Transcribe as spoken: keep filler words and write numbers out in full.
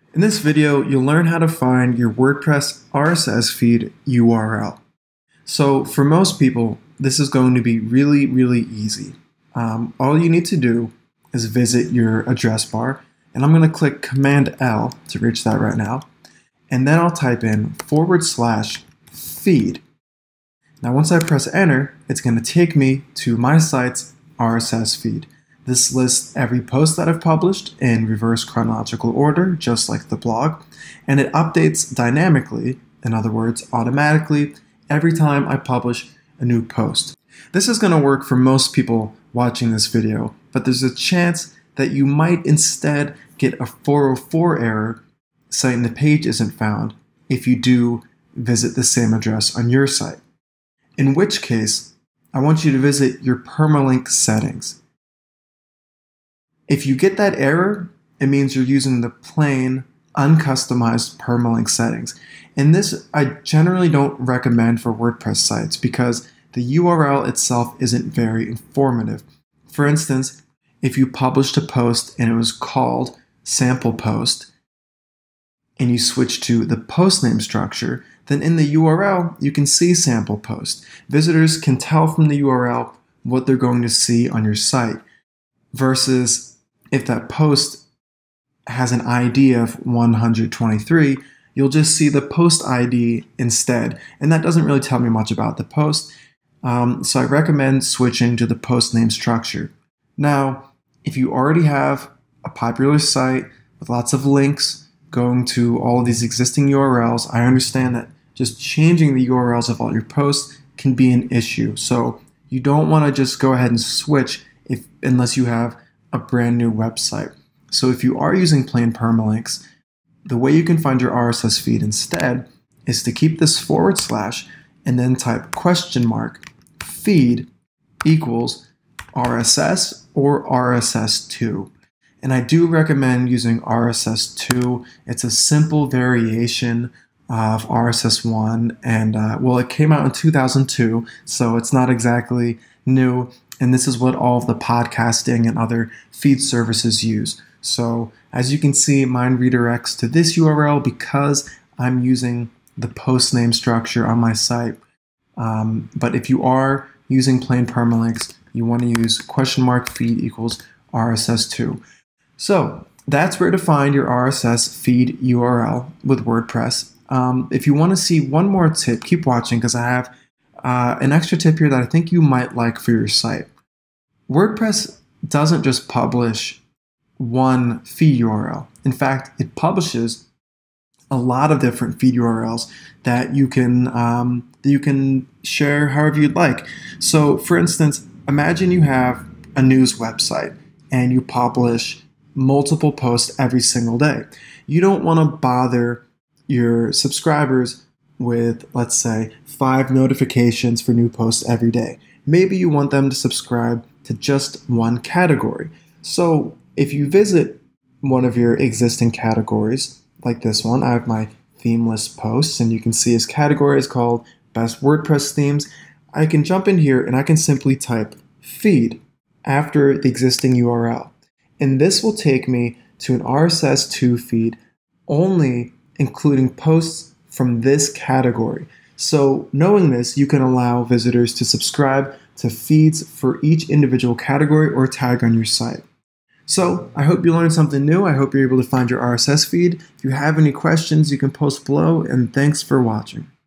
In this video, you'll learn how to find your WordPress R S S feed U R L. So for most people, this is going to be really, really easy. Um, all you need to do is visit your address bar, and I'm going to click Command L to reach that right now, and then I'll type in forward slash feed. Now once I press enter, it's going to take me to my site's R S S feed. This lists every post that I've published in reverse chronological order, just like the blog, and it updates dynamically, in other words, automatically, every time I publish a new post. This is going to work for most people watching this video, but there's a chance that you might instead get a four oh four error saying the page isn't found if you do visit the same address on your site. In which case, I want you to visit your permalink settings. If you get that error, it means you're using the plain, uncustomized permalink settings. And this I generally don't recommend for WordPress sites because the U R L itself isn't very informative. For instance, if you published a post and it was called sample post, and you switch to the post name structure, then in the U R L, you can see sample post. Visitors can tell from the U R L what they're going to see on your site, versus if that post has an I D of one hundred twenty-three, you'll just see the post I D instead. And that doesn't really tell me much about the post. Um, so I recommend switching to the post name structure. Now, if you already have a popular site with lots of links going to all of these existing U R Ls, I understand that just changing the U R Ls of all your posts can be an issue. So you don't want to just go ahead and switch if unless you have a brand new website. So if you are using plain permalinks, the way you can find your R S S feed instead is to keep this forward slash and then type question mark feed equals R S S or R S S two. And I do recommend using R S S two. It's a simple variation of R S S one, and uh, well, it came out in two thousand two, so it's not exactly new. And this is what all of the podcasting and other feed services use. So as you can see, mine redirects to this U R L because I'm using the post name structure on my site. Um, but if you are using plain permalinks, you want to use question mark feed equals R S S two. So that's where to find your R S S feed U R L with WordPress. Um, if you want to see one more tip, keep watching because I have Uh, an extra tip here that I think you might like for your site. WordPress doesn't just publish one feed U R L. In fact, it publishes a lot of different feed U R Ls that you can um, that you can share however you'd like. So, for instance, imagine you have a news website and you publish multiple posts every single day. You don't want to bother your subscribers with, let's say, five notifications for new posts every day. Maybe you want them to subscribe to just one category. So if you visit one of your existing categories, like this one, I have my themeless posts, and you can see his category is called Best WordPress Themes. I can jump in here and I can simply type feed after the existing U R L. And this will take me to an R S S two feed only including posts from this category. So knowing this, you can allow visitors to subscribe to feeds for each individual category or tag on your site. So I hope you learned something new. I hope you're able to find your R S S feed. If you have any questions, you can post below, and thanks for watching.